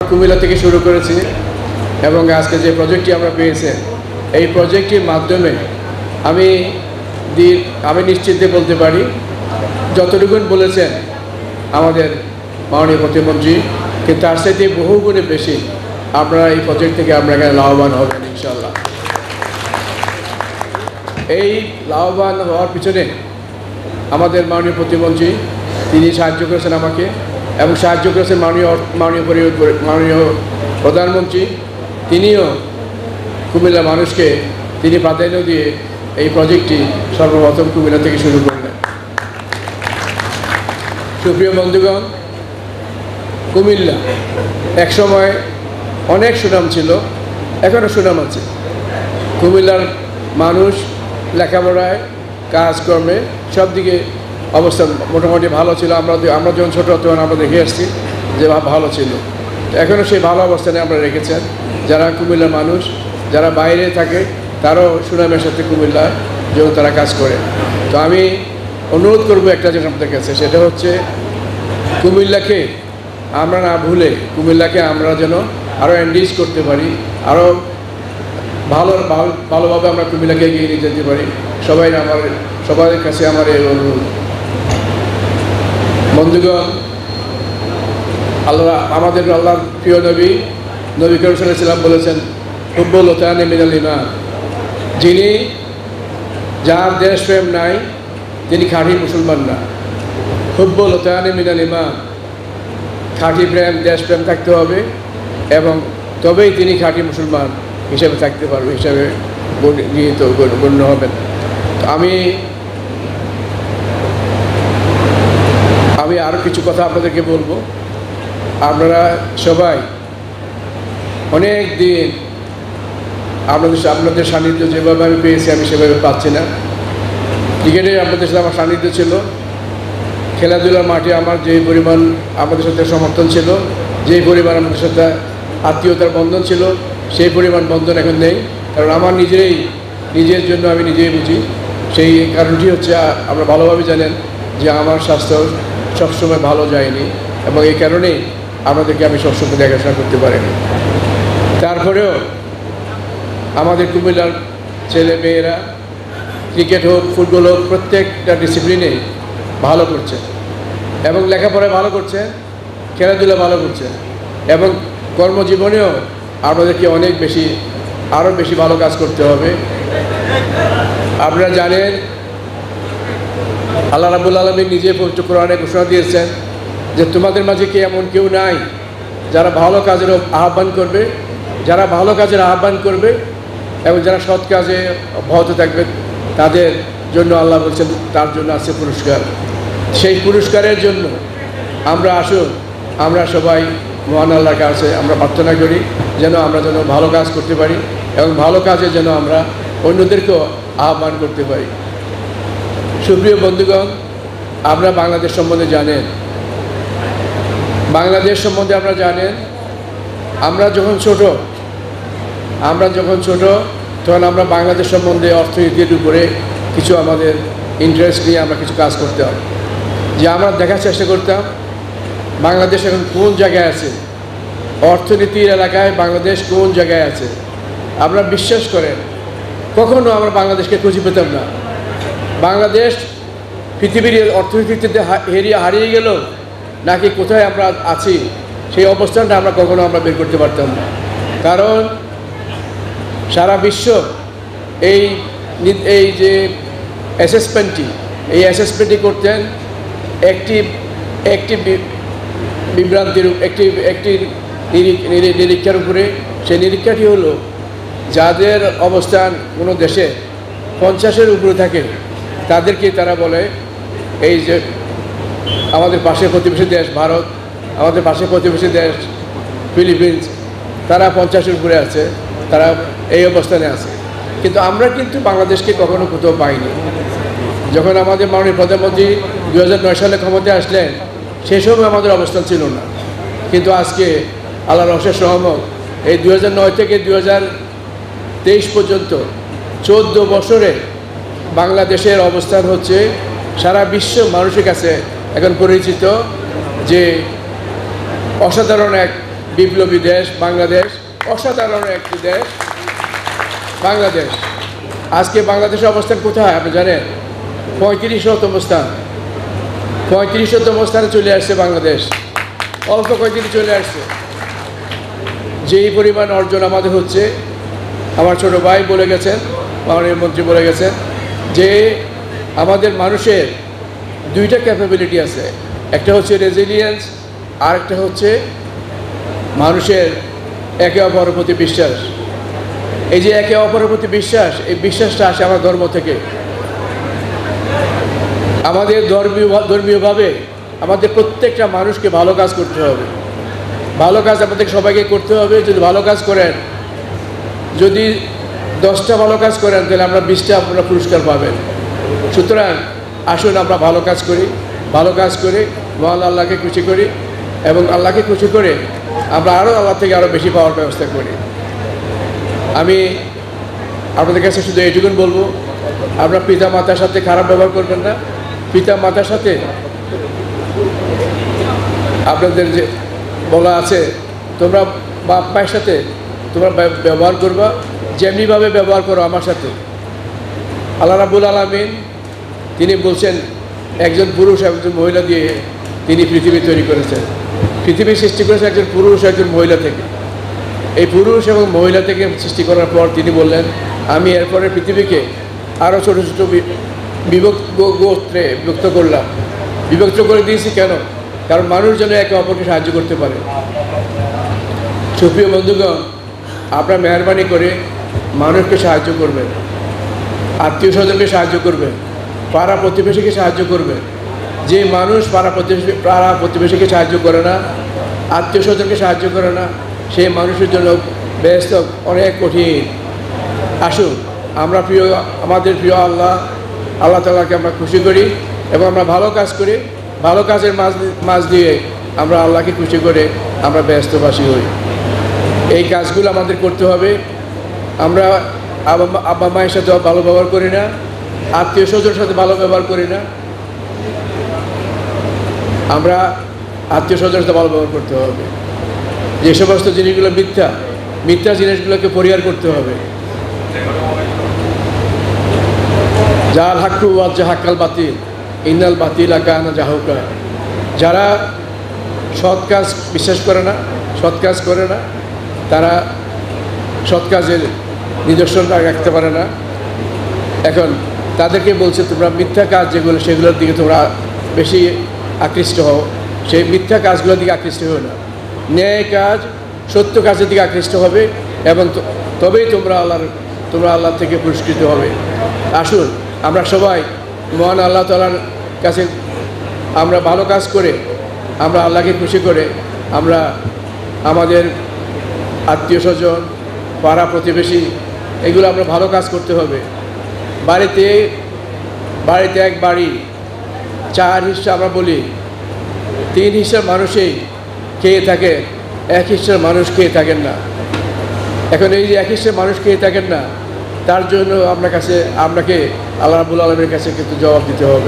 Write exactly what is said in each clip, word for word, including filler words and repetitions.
কুমিল্লা থেকে শুরু করেছি এবং আজকে যে প্রজেক্টটি আমরা পেয়েছি এই প্রজেক্টটির মাধ্যমে আমি আমি নিশ্চিন্তে বলতে পারি যতটুকুন বলেছেন আমাদের মাননীয় প্রতিমন্ত্রী কিন্তু তার সাথে বহু গুণে বেশি আপনারা এই প্রজেক্ট থেকে আমরা এখানে লাভবান হবেন ইনশাআল্লাহ। এই লাভবান হওয়ার পিছনে আমাদের মাননীয় প্রতিমন্ত্রী তিনি সাহায্য করেছেন আমাকে এবং সাহায্য করেছেন মাননীয় মাননীয় মাননীয় প্রধানমন্ত্রী তিনিও কুমিল্লা মানুষকে তিনি প্রাধান্য দিয়ে এই প্রজেক্টটি সর্বপ্রথম কুমিল্লা থেকে শুরু করলেন। সুপ্রিয় বন্ধুগণ, কুমিল্লা একসময় অনেক সুনাম ছিল, এখনও সুনাম আছে। কুমিল্লার মানুষ লেখাপড়ায় কাজকর্মে সব দিকে অবস্থান মোটামুটি ভালো ছিল। আমরা আমরা যখন ছোটো তখন আমরা দেখে আসছি যে ভালো ছিল, এখনও সেই ভালো অবস্থানে আমরা রেখেছেন। যারা কুমিল্লার মানুষ যারা বাইরে থাকে তারাও সুনামের সাথে কুমিল্লার জন্য তারা কাজ করে। তো আমি অনুরোধ করবো একটা জিনিস আপনাদের কাছে, সেটা হচ্ছে কুমিল্লাকে আমরা না ভুলে কুমিল্লাকে আমরা যেন আরও এনরিচ করতে পারি, আরও ভালো ভালোভাবে আমরা কুমিল্লাকে এগিয়ে নিয়ে যেতে পারি। সবাই আমার সবার কাছে আমার এই অনুরোধ। বন্ধুগণ, আল্লাহ আমাদের আল্লাহর প্রিয় নবী নবী করিম সাল্লাল্লাহু আলাইহি ওয়াসাল্লাম বলেছেন হুব্বুল ওতানি মিনাল ঈমান, যিনি যার দেশপ্রেম নাই তিনি খাঁটি মুসলমান না। হুব্বুল ওতানি মিনাল ঈমান, খাঁটি প্রেম দেশপ্রেম থাকতে হবে এবং তবেই তিনি খাঁটি মুসলমান হিসেবে থাকতে পারবে, হিসাবে গৃহীত গণ্য হবেন। আমি আমি আরও কিছু কথা আপনাদেরকে বলবো। আপনারা সবাই অনেক দিন আপনাদের আপনাদের সান্নিধ্য যেভাবে আমি পেয়েছি আমি সেভাবে পাচ্ছি না। ক্রিকেটে আপনাদের সাথে আমার সান্নিধ্য ছিল, খেলাধুলার মাঠে আমার যে পরিমাণ আপনাদের সাথে সমর্থন ছিল, যেই পরিমাণ আমাদের সাথে আত্মীয়তার বন্ধন ছিল, সেই পরিমাণ বন্ধন এখন নেই। কারণ আমার নিজেই নিজের জন্য আমি নিজেই বুঝি। সেই কারণটি হচ্ছে আমরা ভালোভাবে জানেন যে আমার স্বাস্থ্য সবসময় ভালো যায়নি এবং এই কারণেই আমাদেরকে আমি সবসময় দেখাশোনা করতে পারিনি। তারপরেও আমাদের কুমিল্লার ছেলে মেয়েরা ক্রিকেট হোক ফুটবল হোক প্রত্যেকটা ডিসিপ্লিনে ভালো করছে এবং লেখাপড়ায় ভালো করছে, খেলাধুলা ভালো করছে এবং কর্মজীবনেও আমাদেরকে অনেক বেশি আরও বেশি ভালো কাজ করতে হবে। আপনারা জানেন আল্লাহ রাব্বুল আলামিন নিজে পবিত্র কোরআনে ঘোষণা দিয়েছেন যে তোমাদের মাঝে কি এমন কেউ নাই যারা ভালো কাজের আহ্বান করবে, যারা ভালো কাজের আহ্বান করবে এবং যারা সৎ কাজে অব্যাহত থাকবে তাদের জন্য আল্লাহ বলছেন তার জন্য আছে পুরস্কার। সেই পুরস্কারের জন্য আমরা আসুন আমরা সবাই মহান আল্লাহর কাছে আমরা প্রার্থনা করি যেন আমরা যেন ভালো কাজ করতে পারি এবং ভালো কাজে যেন আমরা অন্যদেরকেও আহ্বান করতে পারি। সুপ্রিয় বন্ধুগণ, আপনারা বাংলাদেশ সম্বন্ধে জানেন, বাংলাদেশ সম্বন্ধে আপনারা জানেন আমরা যখন ছোট আমরা যখন ছোট তখন আমরা বাংলাদেশ সম্বন্ধে অর্থনীতির উপরে কিছু আমাদের ইন্টারেস্ট নিয়ে আমরা কিছু কাজ করতাম, যে আমরা দেখার চেষ্টা করতাম বাংলাদেশ এখন কোন জায়গায় আছে, অর্থনীতির এলাকায় বাংলাদেশ কোন জায়গায় আছে। আমরা বিশ্বাস করেন কখনো আমরা বাংলাদেশকে খুঁজে পেতাম না। বাংলাদেশ পৃথিবীর অর্থনীতিতে হারিয়ে হারিয়ে গেল নাকি কোথায় আমরা আছি সেই অবস্থানটা আমরা কখনো আমরা বের করতে পারতাম না। কারণ সারা বিশ্ব এই এই যে অ্যাসেসমেন্টটি এই অ্যাসেসমেন্টটি করতেন একটি একটি বিভ্রান্তির একটি একটি নিরীক্ষার উপরে। সেই নিরীক্ষাটি হলো যাদের অবস্থান কোনো দেশে পঞ্চাশের উপরে থাকে তাদেরকে তারা বলে এই যে আমাদের পাশে প্রতিবেশী দেশ ভারত, আমাদের পাশে প্রতিবেশী দেশ ফিলিপিন্স, তারা পঞ্চাশের উপরে আছে, তারা এই অবস্থানে আছে। কিন্তু আমরা কিন্তু বাংলাদেশকে কখনো কোথাও পাইনি। যখন আমাদের মাননীয় প্রধানমন্ত্রী দু হাজার নয় সালে ক্ষমতায় আসলেন সেই সময় আমাদের অবস্থান ছিল না, কিন্তু আজকে আল্লাহর অশেষ রহমত এই দু হাজার নয় থেকে দু হাজার তেইশ পর্যন্ত চোদ্দো বছরে বাংলাদেশের অবস্থান হচ্ছে সারা বিশ্ব মানুষের কাছে এখন পরিচিত যে অসাধারণ এক বিপ্লবী দেশ বাংলাদেশ, অসাধারণ একটি দেশ বাংলাদেশ। আজকে বাংলাদেশের অবস্থান কোথায় আপনি জানেন? পঁয়ত্রিশতম স্থান, পঁয়ত্রিশতম স্থানে চলে আসছে বাংলাদেশ, অল্প কয়েকদিন চলে আসছে। যেই পরিমাণ অর্জন আমাদের হচ্ছে, আমার ছোটো ভাই বলে গেছেন, মাননীয় মন্ত্রী বলে গেছেন যে আমাদের মানুষের দুইটা ক্যাপাবিলিটি আছে, একটা হচ্ছে রেজিলিয়েন্স, আর একটা হচ্ছে মানুষের একে অপরের প্রতি বিশ্বাস। এই যে একে অপরের প্রতি বিশ্বাস, এই বিশ্বাসটা আসে আমার ধর্ম থেকে। আমাদের ধর্মীয় ধর্মীয়ভাবে আমাদের প্রত্যেকটা মানুষকে ভালো কাজ করতে হবে, ভালো কাজ আমাদের সবাইকে করতে হবে। যদি ভালো কাজ করেন, যদি দশটা ভালো কাজ করেন, তাহলে আমরা বিশটা আপনারা পুরস্কার পাবেন। সুতরাং আসুন আমরা ভালো কাজ করি, ভালো কাজ করে মহান আল্লাহকে খুশি করি, এবং আল্লাহকে খুশি করে আমরা আরও আল্লাহ থেকে আরও বেশি পাওয়ার ব্যবস্থা করি। আমি আপনাদের কাছে শুধু এইটুকুন বলবো, আপনারা পিতা মাতার সাথে খারাপ ব্যবহার করবেন না। পিতা মাতার সাথে আপনাদের যে বলা আছে, তোমরা বাপ মায়ের সাথে তোমরা ব্যবহার করবা যেমনিভাবে ব্যবহার করো আমার সাথে। আল্লাহ রাব্বুল আলামিন তিনি বলছেন, একজন পুরুষ একজন মহিলা দিয়ে তিনি পৃথিবী তৈরি করেছেন। পৃথিবী সৃষ্টি করেছে একজন পুরুষ একজন মহিলা থেকে। এই পুরুষ এবং মহিলা থেকে সৃষ্টি করার পর তিনি বললেন, আমি এরপরে পৃথিবীকে আরও ছোটো ছোটো বিভক্ত গোত্রে বিভক্ত করলাম। বিভক্ত করে দিয়েছি কেন? কারণ মানুষ যেন একে অপরকে সাহায্য করতে পারে। সুপ্রিয় বন্ধুগণ, আপনারা মেহরবানি করে মানুষকে সাহায্য করবেন, আত্মীয় স্বজনকে সাহায্য করবেন, পাড়া প্রতিবেশীকে সাহায্য করবেন। যে মানুষ পাড়া প্রতিবেশী পাড়া প্রতিবেশীকে সাহায্য করে না, আত্মীয় স্বজনকে সাহায্য করে না, সেই মানুষের জন্য ব্যস্ত অনেক কঠিন। আসুন আমরা প্রিয় আমাদের প্রিয় আল্লাহ আল্লাহ তাআলাকে আমরা খুশি করি এবং আমরা ভালো কাজ করি। ভালো কাজের মাঝ মাঝ দিয়ে আমরা আল্লাহকে খুশি করে আমরা ব্যস্তবাসী হই। এই কাজগুলো আমাদের করতে হবে। আমরা আব্বা মায়ের সাথে ভালো ব্যবহার করি না, আত্মীয় স্বজনের সাথে ভালো ব্যবহার করি না। আমরা আত্মীয় স্বজনের সাথে ভালো ব্যবহার করতে হবে। যে সমস্ত জিনিসগুলো মিথ্যা, মিথ্যা জিনিসগুলোকে পরিহার করতে হবে। যার হাক্কু ওয়াজ হাক্কাল বাতিল ইন্নাল বাতিল কানা জাহুকা। যারা সৎ কাজ বিশ্বাস করে না, সৎ কাজ করে না, তারা সৎ কাজের নিদর্শন রাখতে পারে না। এখন তাদেরকে বলছে, তোমরা মিথ্যা কাজ যেগুলো সেগুলোর দিকে তোমরা বেশি আকৃষ্ট হও, সেই মিথ্যা কাজগুলোর দিকে আকৃষ্ট হও না। ন্যায় কাজ সত্য কাজের দিকে আকৃষ্ট হবে এবং তবেই তোমরা আল্লাহর তোমরা আল্লাহ থেকে পুরস্কৃত হবে। আসুন আমরা সবাই মহান আল্লাহ তাআলার কাছে আমরা ভালো কাজ করে আমরা আল্লাহকে খুশি করে আমরা আমাদের আত্মীয় স্বজন পাড়া প্রতিবেশী এগুলো আমরা ভালো কাজ করতে হবে। বাড়িতে বাড়িতে এক বাড়ি চার হিস্সা আমরা বলি, তিন হিস্সার মানুষই খেয়ে থাকে, এক হিস্সার মানুষ খেয়ে থাকেন না। এখন এই যে এক হিস্সার মানুষ খেয়ে থাকেন না, তার জন্য আপনার কাছে আপনাকে আল্লাহ রাব্বুল আলামিনের কাছে কিন্তু জবাব দিতে হবে।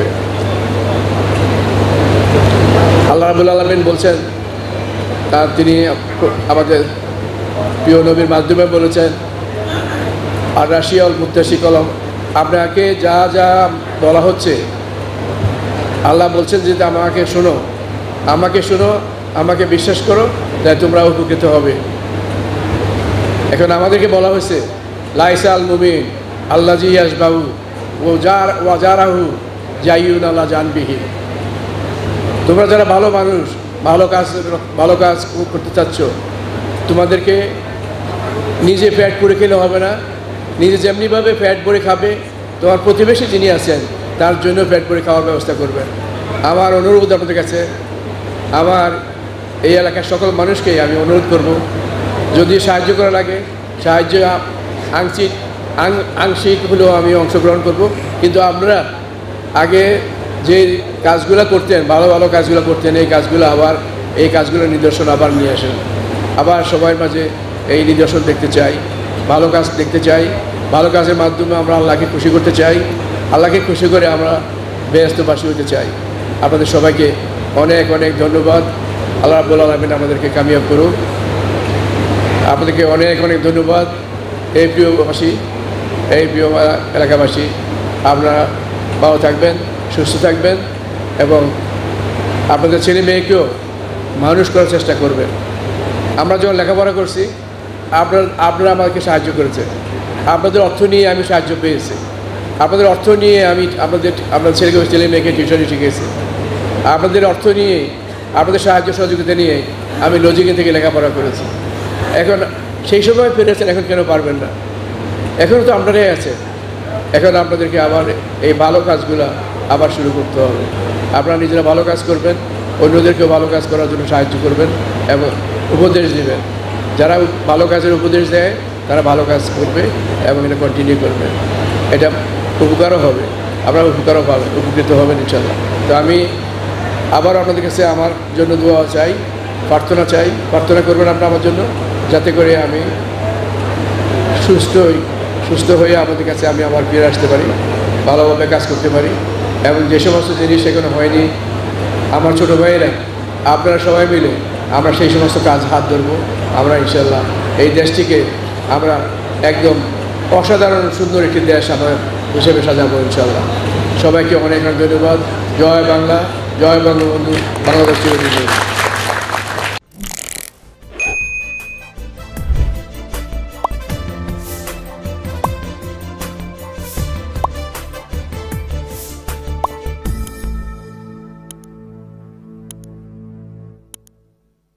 আল্লাহ রাব্বুল আলামিন বলছেন, তার তিনি আমাদের প্রিয় নবীর মাধ্যমে বলেছেন, আর রাশিয়াল মুত্তাসি কলম, আপনাকে যা যা বলা হচ্ছে আল্লাহ বলছেন যে আমাকে শোনো, আমাকে শোনো, আমাকে বিশ্বাস করো, তাই তোমরা উপকৃত হবে। এখন আমাদেরকে বলা হয়েছে, লাইসা আল মুমিন আল্লাহ জিয়াস বাবু ও যার ওয়াজারাহু জাইউন আল্লাহ জানবিহি। তোমরা যারা ভালো মানুষ, ভালো কাজ ভালো কাজ করতে চাচ্ছ, তোমাদেরকে নিজে পেট ভরে খেলে হবে না। নিজে যেমনিভাবে পেট ভরে খাবে, তোমার প্রতিবেশী যিনি আছেন তার জন্য পেট ভরে খাওয়ার ব্যবস্থা করবেন। আমার অনুরোধ আপনাদের কাছে, আমার এই এলাকার সকল মানুষকে আমি অনুরোধ করব, যদি সাহায্য করা লাগে সাহায্য আংশিক আংশিক হলেও আমি অংশগ্রহণ করব। কিন্তু আপনারা আগে যে কাজগুলো করতেন, ভালো ভালো কাজগুলো করতেন, এই কাজগুলো আবার এই কাজগুলোর নিদর্শন আবার নিয়ে আসেন। আবার সবার মাঝে এই নিদর্শন দেখতে চাই, ভালো কাজ দেখতে চাই। ভালো কাজের মাধ্যমে আমরা আল্লাহকে খুশি করতে চাই, আল্লাহকে খুশি করে আমরা ব্যস্তবাসী হতে চাই। আপনাদের সবাইকে অনেক অনেক ধন্যবাদ। আল্লাহ রাব্বুল আলামিন আমাদেরকে কামিয়াব করুন। আপনাদেরকে অনেক অনেক ধন্যবাদ। এই প্রিয়বাসী, এই প্রিয় এলাকাবাসী, আপনারা ভালো থাকবেন, সুস্থ থাকবেন এবং আপনাদের ছেলে মেয়েকেও মানুষ করার চেষ্টা করবেন। আমরা যখন লেখাপড়া করছি, আপনার আপনারা আমাকে সাহায্য করেছে। আপনাদের অর্থ নিয়ে আমি সাহায্য পেয়েছি। আপনাদের অর্থ নিয়ে আমি আপনাদের আপনাদের ছেলেকে ছেলে মেয়েকে টিউশনি শিখেছি। আপনাদের অর্থ নিয়ে, আপনাদের সাহায্য সহযোগিতা নিয়ে আমি লজিকে থেকে লেখাপড়া করেছি। এখন সেই সময় পেরেছেন, এখন কেন পারবেন না? এখনও তো আপনারাই আছে। এখন আপনাদেরকে আবার এই ভালো কাজগুলো আবার শুরু করতে হবে। আপনারা নিজেরা ভালো কাজ করবেন, অন্যদেরকেও ভালো কাজ করার জন্য সাহায্য করবেন এবং উপদেশ দেবেন। যারা ভালো কাজের উপদেশ দেয় তারা ভালো কাজ করবে এবং এটা কন্টিনিউ করবে। এটা উপকারও হবে, আপনারা উপকারও পাবেন, উপকৃত হবেন ইনশাল্লাহ। তো আমি আবার আপনাদের কাছে আমার জন্য দোয়া চাই, প্রার্থনা চাই। প্রার্থনা করবেন আপনারা আমার জন্য, যাতে করে আমি সুস্থ হই, সুস্থ হয়ে আমাদের কাছে আমি আবার ফিরে আসতে পারি, ভালোভাবে কাজ করতে পারি এবং যে সমস্ত জিনিস এখনো হয়নি, আমার ছোটো ভাইয়েরা আপনারা সবাই মিলে আমরা সেই সমস্ত কাজ হাত ধরবো। আমরা ইনশাল্লাহ এই দেশটিকে আমরা একদম অসাধারণ সুন্দর একটি দেশ আমরা হিসেবে সাজাবো ইনশাল্লাহ। সবাইকে অনেক অনেক ধন্যবাদ। জয় বাংলা, জয় বঙ্গবন্ধু, বাংলাদেশ চিরদিন।